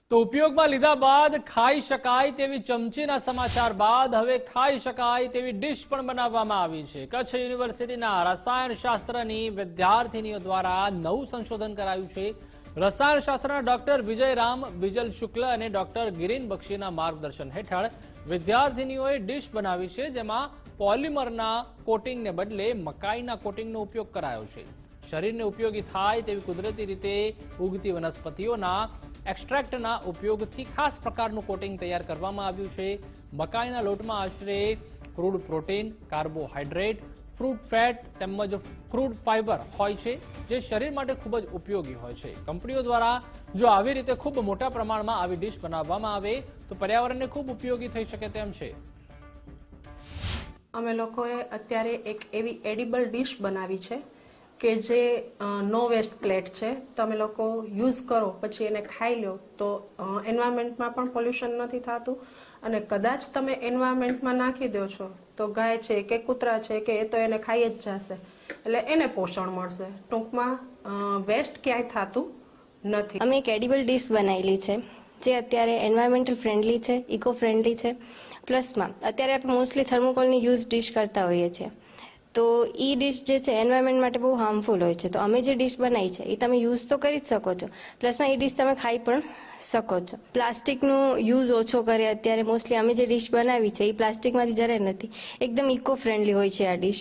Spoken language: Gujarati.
તો ઉપયોગમાં લીધા બાદ ખાઈ શકાય તેવી ચમચીના સમાચાર બાદ હવે ખાઈ શકાય તેવી ડીશ પણ બનાવવામાં આવી છે। કચ્છ યુનિવર્સિટીના રસાયણશાસ્ત્રની વિદ્યાર્થીનીઓ દ્વારા નવું સંશોધન કરાયું છે। રસાયણશાસ્ત્રના ડોક્ટર વિજયરામ વિજલ શુક્લ અને ડોક્ટર ગિરીન બક્ષીના માર્ગદર્શન હેઠળ વિદ્યાર્થીનીઓએ ડીશ બનાવી છે, જેમાં પોલિમરના કોટિંગને બદલે મકાઈના કોટિંગનો ઉપયોગ કરાયો છે। શરીરને ઉપયોગી થાય તેવી કુદરતી રીતે ઉગતી વનસ્પતિઓના એક્સ્ટ્રેક્ટના ઉપયોગથી ખાસ પ્રકારનું કોટિંગ તૈયાર કરવામાં આવ્યું છે। મકાઈના લોટમાં આશરે crude protein, carbohydrate, fruit fat તેમજ ક્રૂડ ફાઇબર હોય છે, જે શરીર માટે ખૂબ જ ઉપયોગી હોય છે। કંપનીઓ દ્વારા જો આવી રીતે ખૂબ મોટા પ્રમાણમાં આવી ડીશ બનાવવામાં આવે તો પર્યાવરણને ખૂબ ઉપયોગી થઈ શકે તેમ છે। અમે લોકોએ અત્યારે એક એવી એડિબલ ડીશ બનાવી છે કે જે નો વેસ્ટ પ્લેટ છે। તમે લોકો યુઝ કરો પછી એને ખાઈ લો તો એન્વાયરમેન્ટમાં પણ પોલ્યુશન નથી થતું, અને કદાચ તમે એન્વાયરમેન્ટમાં નાખી દો છો તો ગાય છે કે કૂતરા છે કે એ તો એને ખાઈ જ જશે, એટલે એને પોષણ મળશે। ટૂંકમાં વેસ્ટ ક્યાંય થતું નથી। અમે એક એડિબલ ડીશ બનાવેલી છે જે અત્યારે એન્વાયરમેન્ટલ ફ્રેન્ડલી છે, ઇકો ફ્રેન્ડલી છે। પ્લસમાં અત્યારે આપણે મોસ્ટલી થર્મોકોલની યુઝ ડીશ કરતા હોઈએ છીએ, તો એ ડીશ જે છે એન્વાયરમેન્ટ માટે બહુ હાર્મફુલ હોય છે। તો અમે જે ડીશ બનાવી છે એ તમે યુઝ તો કરી જ શકો છો, પ્લસમાં એ ડીશ તમે ખાઈ પણ શકો છો। પ્લાસ્ટિકનો યુઝ ઓછો કરે અત્યારે મોસ્ટલી અમે જે ડીશ બનાવી છે એ પ્લાસ્ટિકમાંથી જરાય નથી, એકદમ ઇકો ફ્રેન્ડલી હોય છે આ ડીશ।